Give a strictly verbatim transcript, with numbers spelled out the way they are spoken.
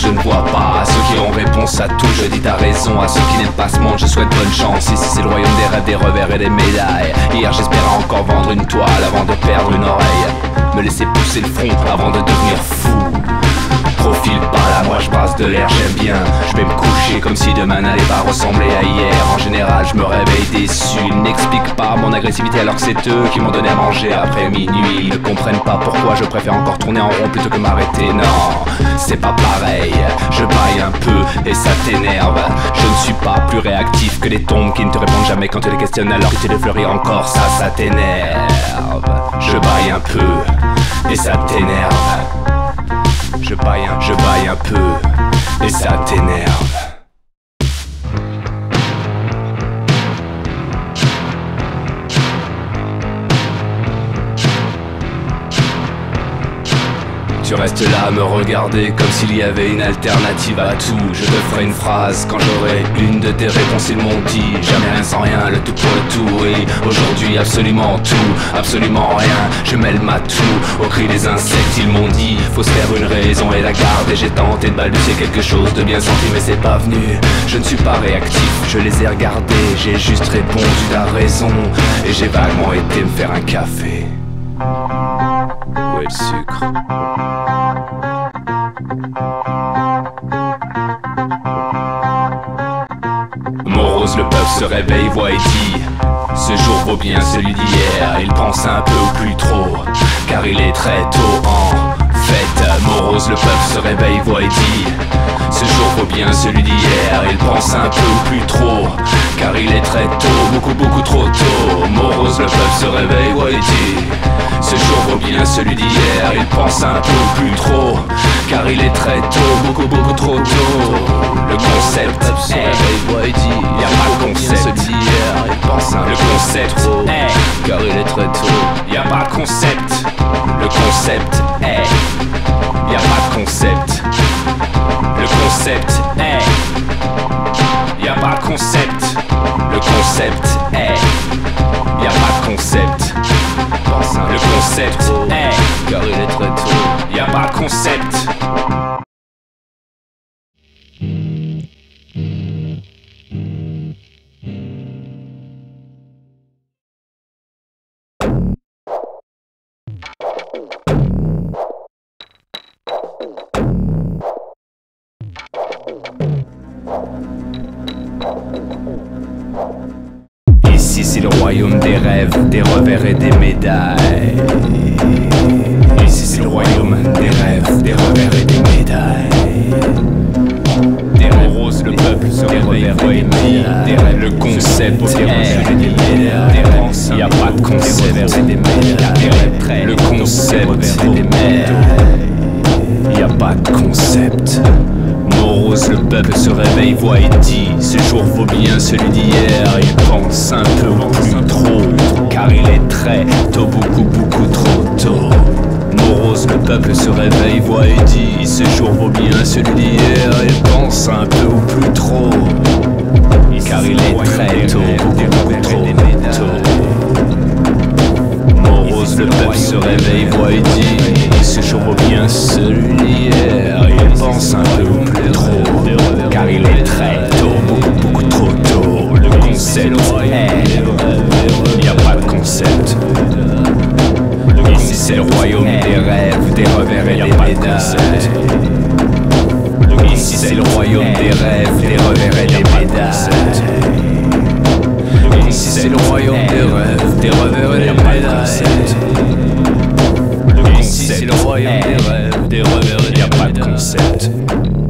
je ne vois pas. À ceux qui ont réponse à tout, je dis t'as raison. À ceux qui n'aiment pas ce monde, je souhaite bonne chance. Ici c'est le royaume des rêves, des revers et des médailles. Hier j'espérais encore vendre une toile avant de perdre une oreille. Me laisser pousser le front avant de devenir fou. Profile pas là, moi je brasse de l'air, j'aime bien. Je vais me coucher comme si demain n'allait pas ressembler à hier. En général je me réveille déçu. Ils n'expliquent pas mon agressivité alors que c'est eux qui m'ont donné à manger après minuit. Ils ne comprennent pas pourquoi je préfère encore tourner en rond plutôt que m'arrêter. Non, c'est pas pareil. Je baille un peu et ça t'énerve. Je ne suis pas plus réactif que les tombes qui ne te répondent jamais quand tu les questionnes alors que tu les fleuris encore. Ça, ça t'énerve. Je baille un peu et ça t'énerve. Je baille un, je baille un peu et ça t'énerve. Tu restes là à me regarder comme s'il y avait une alternative à tout. Je te ferai une phrase quand j'aurai une de tes réponses. Ils m'ont dit jamais rien sans rien, le tout pour le tout. Et aujourd'hui absolument tout, absolument rien. Je mêle ma tout au cri des insectes. Ils m'ont dit faut se faire une raison et la garder. J'ai tenté de balbutier quelque chose de bien senti mais c'est pas venu. Je ne suis pas réactif, je les ai regardés. J'ai juste répondu t'as raison. Et j'ai vaguement été me faire un café. Où est le sucre? Morose, le peuple se réveille, voit et dit ce jour vaut bien celui d'hier. Il pense un peu ou plus trop, car il est très tôt en fait. Morose, le peuple se réveille, voit et dit ce jour vaut bien celui d'hier. Il pense un peu ou plus trop, car il est très tôt, beaucoup beaucoup trop tôt. Morose, le peuple se réveille, voit et dit ce jour vaut bien celui d'hier. Il pense un peu ou plus trop, car il est très tôt, beaucoup beaucoup trop tôt. Le concept est, y a pas de concept celui d'hier. Il pense un le concept est, car il est très tôt. Y a pas de concept. Le concept est, y a pas de concept. Le concept est, y a pas de concept. Le concept est, y a pas de concept. Le concept est, car il est très tôt. Y a pas de concept. Ici c'est le royaume des rêves, des revers et des médailles. Ici c'est le royaume des rêves, des revers et des médailles. Des rêves roses, le peuple se réveille, des rêves, le concept est, il n'y a pas de concept, le concept, il n'y a pas de concept. Morose, le peuple se réveille, voit et dit ce jour vaut bien celui d'hier. Il pense un peu ou plus trop, car il est très tôt, beaucoup beaucoup trop tôt. Morose, le peuple se réveille, voit et dit ce jour vaut bien celui d'hier. Il pense un peu ou plus trop, car il est très tôt, beaucoup trop tôt. Morose, le peuple se réveille, voit et dit ce jour vaut bien celui d'hier. Il pense un peu ou plus trop, car il est très tôt, beaucoup beaucoup trop tôt. Le concept est, il n'y a pas de concept. Ici c'est le royaume des rêves, des revers et des médailles. Ici c'est le royaume des rêves, des revers et des médailles. Ici c'est le royaume des rêves, des revers et des médailles. Ici c'est le royaume des rêves, des revers et des médailles. Il n'y a pas de concept.